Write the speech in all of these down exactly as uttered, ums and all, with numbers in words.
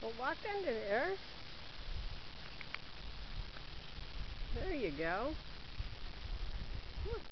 Well, walk under there. There you go. Come on.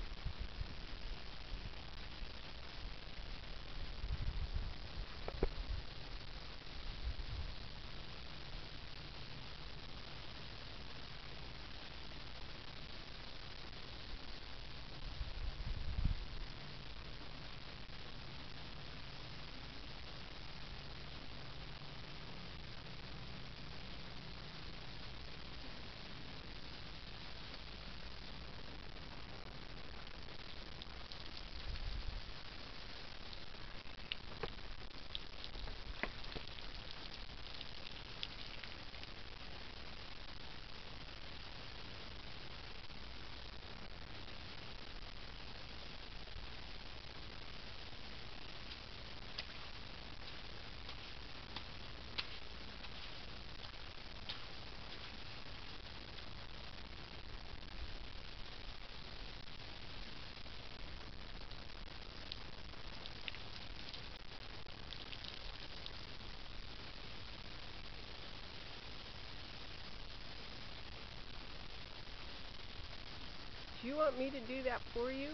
Do you want me to do that for you?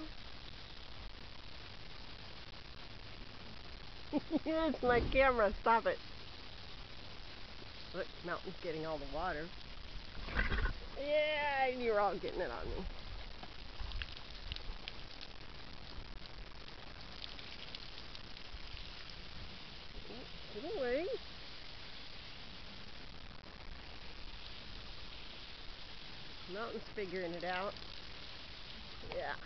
It's my camera. Stop it. Look, Mountain's getting all the water. Yeah, you're all getting it on me. Get away. Mountain's figuring it out. Yeah.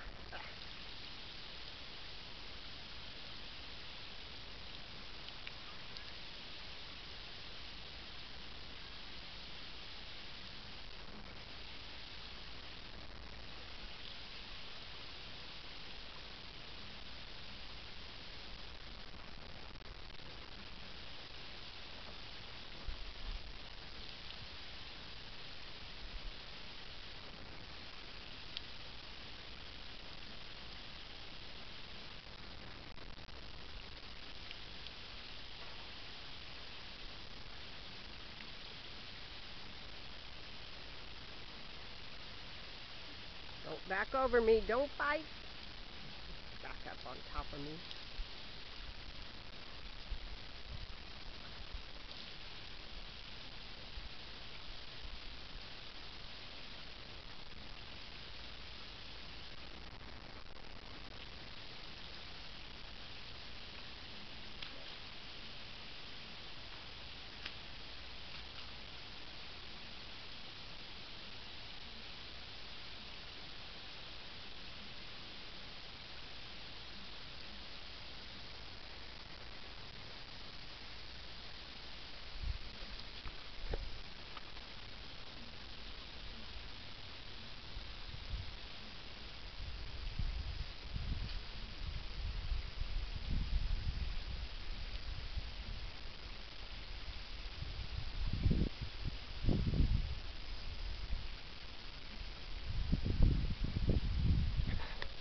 Don't back over me. Don't fight. Back up on top of me.